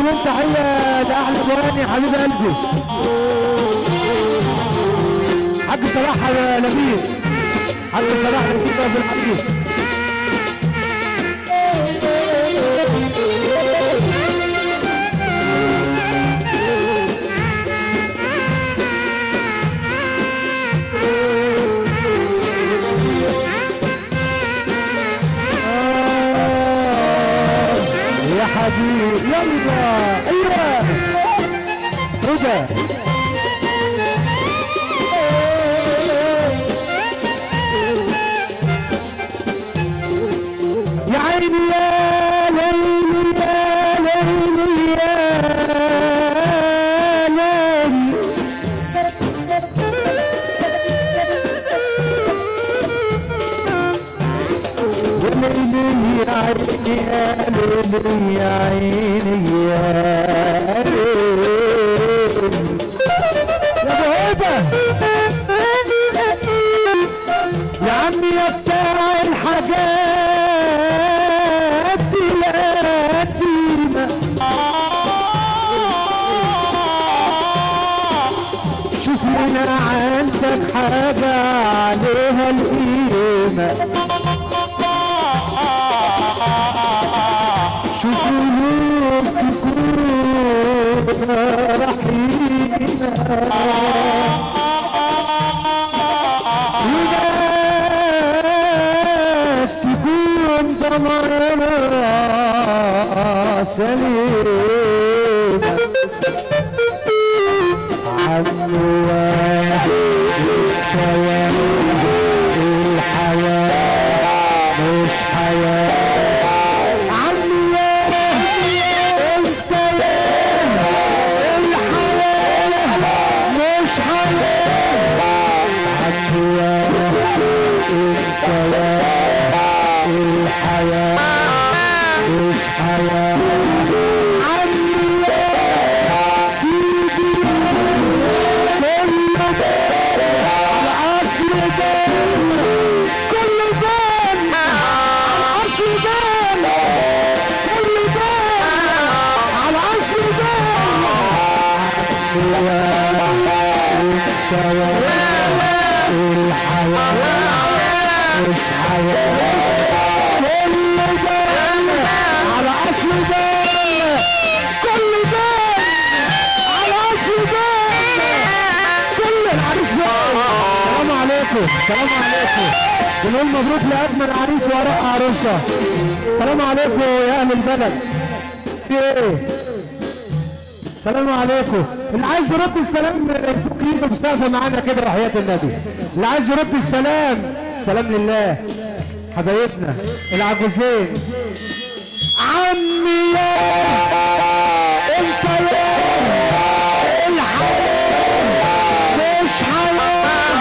مليون تحيه لاحلى جواني حبيب قلبي حاج صلاح لبيب حاج صلاح لبيب في الحديث. يا حبيبي يلا ايوه رضا يا عيني يا ليلي يا ليلي يا ليلي يا ليلي يا عيني يا ليلي يا ابو هيبه يا عمي يا بتاع الحاجات القديمه شوف هنا عندك حاجه عليها القيمه شوفوا تكون رحيمة وناس تكون ضميرها سليمة عم واحد الحياة مش حياة السلام عليكم بنقول مبروك لاجمل عريس وراء عروسه. السلام عليكم يا اهل البلد في ايه؟ السلام عليكم. اللي عايز يرد السلام يدوك مسافه معانا كده وحياه النبي. اللي عايز يرد السلام السلام لله حبايبنا العجوزين. عمي يا انت يا الحياه مش حياه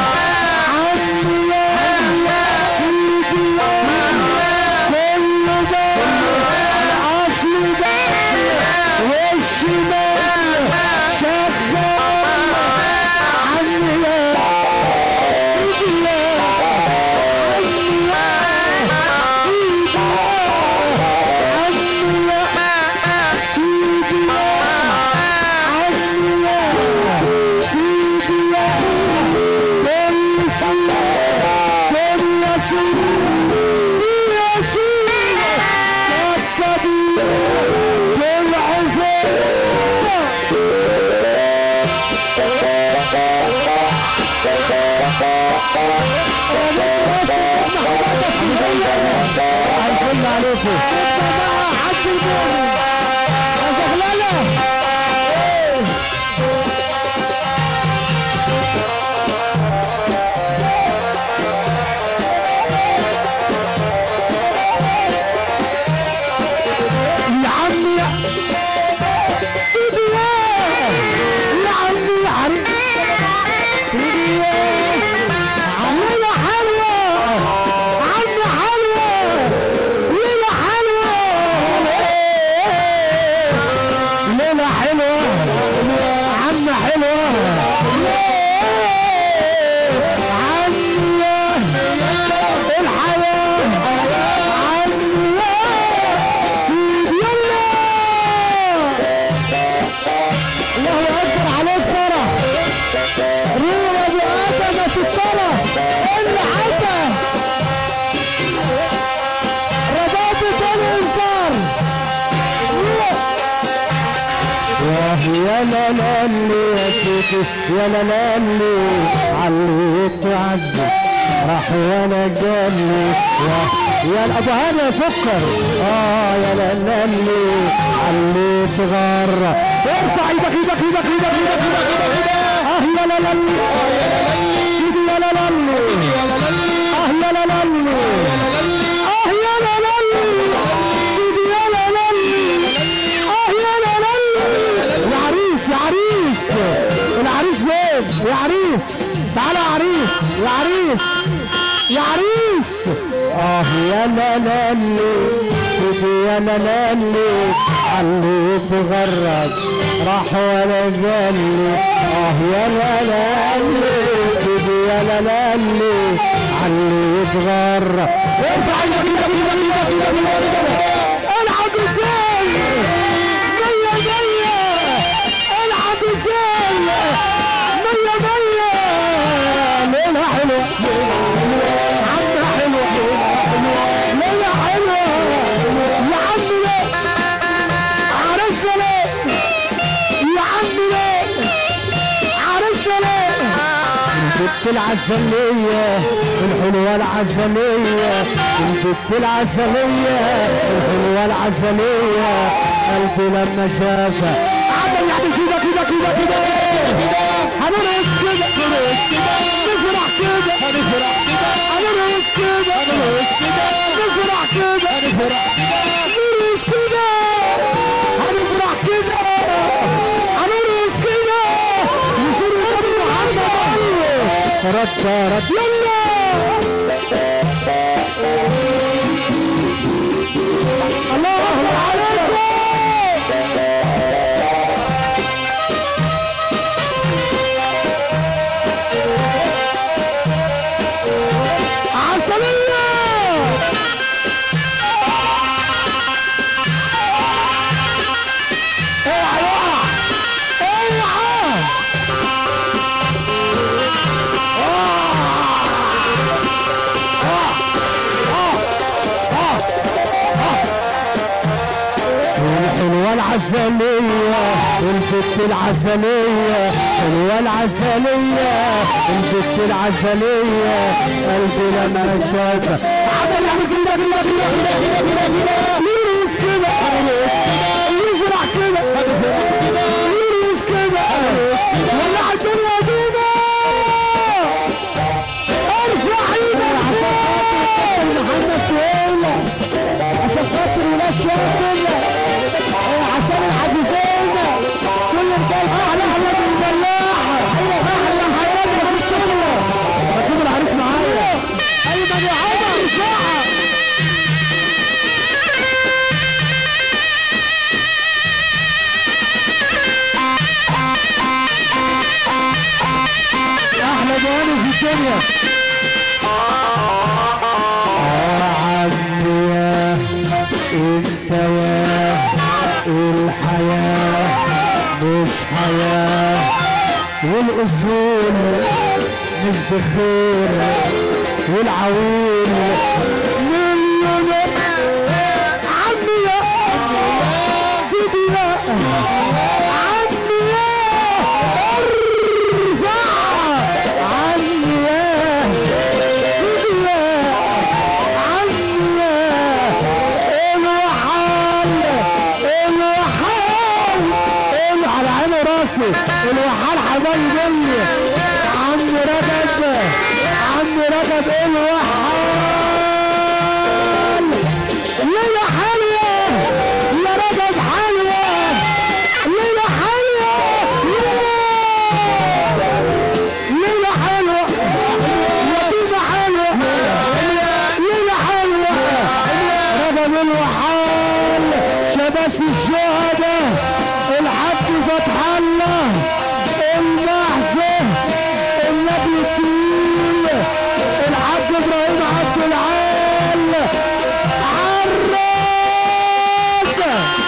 عليكم حد البولي يا زغلله يا عمي يا سيدي يا عمي يا عريس سيدي عمي حلوه عمي حلوه ليلة حلوة عم حلوة عم الحياة عم سيد يلا كل حاجة ربابة الإنصار يا لا لا يا سيدي يا لا لا عليك تعذب راح وانا جالي يا ابو هاني يا سكر يا لا لا عليك غر ارفع ايدك ايدك ايدك ايدك ايدك ايدك يا لا لا سيدي يا لا لا يا لا لا يا لا لا سيدي يا لا لا يا لا لا يا عريس يا عريس العريس فين يا عريس تعالى يا عريس يا عريس يا عريس يا لا لا سيدي يا لا لا علي تغرد راح ولا جالي يا لا لا سيدي يا لا لا علي تغرد ارفع ايدك العب ازاي مية مية العب ازاي مية مية ليلة حلوة عمها حلوة ليلة حلوة يا عم ليه عرسنا ليه يا عم ليه عرسنا ليه البت العسلية الحلوة العسلية البت العسلية الحلوة العسلية قلبي لما شافها عمل يعمل كده كده كده كده هنرقص كده نفرح كده هنفرح كده هنرقص كده نفرح كده نرقص كده هنفرح كده هنرقص كده نصير النبي محمد رد يلا الله عليكم العسلية البت العسلية حلوة العسلية البت العسلية قلبي لما شافها عمل يعمل كده كده كده كده كده يرقص كده يفرح كده يرقص كده ولع الدنيا دينا ارفع ايدك عشان محمد سهيلة عشان خاطر ولاد شباب عشان العجوزين كل رجال احلى احمد الفلاح احلى حياه مفيش كده ما تجيب العريس معايا ايمن يا عمر ساعه احلى جوانب في الدنيا عمي يا انت يا الحياة مش حياة والأصول مش بخير والعويل مليون عمي يا سيدي يا عمي يا ارفع عمي يا سيدي يا عمي يا على عيني راسي الوحال حبايبي عم رجب عم رجب الوحال ليلة حلوة يا رجب حلوة ليلة حلوة ليلة حلوة لطيفة حلوة ليلة حلوة رجب الوحال شباس الشهداء الحاج فتح الله المحزة النبي الطويل الحاج ابراهيم عبد العال عراس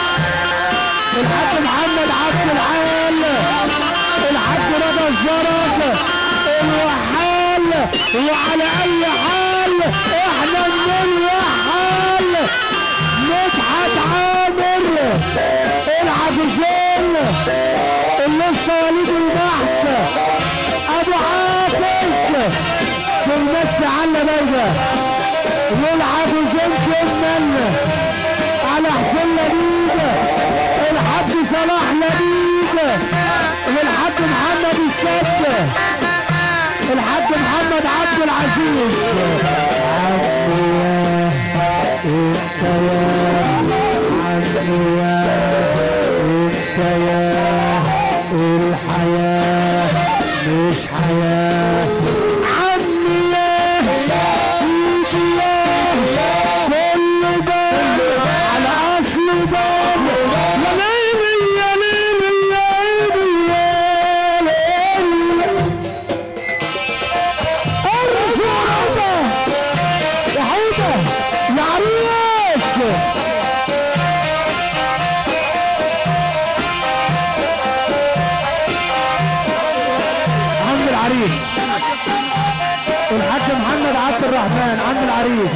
الحاج محمد عبد العال الحاج رضا الزرق الوحال وعلى اي حال احنا بنرحل مدحت عامر العجوزين اللي لسه وليد البحث ابو عاطف بيمسي على بايده والعجوزين كمان على حسين لبيب الحاج صلاح لبيب والحاج محمد السد الحاج محمد عبد العزيز انت يا الحياة مش حياة عمي يا سيدي يا كل باب على اصل باب يا ليلي يا ليلي يا ليلي ارجو رضا يا حوده يا عريس عم العريس والحاج محمد عبد الرحمن عم العريس.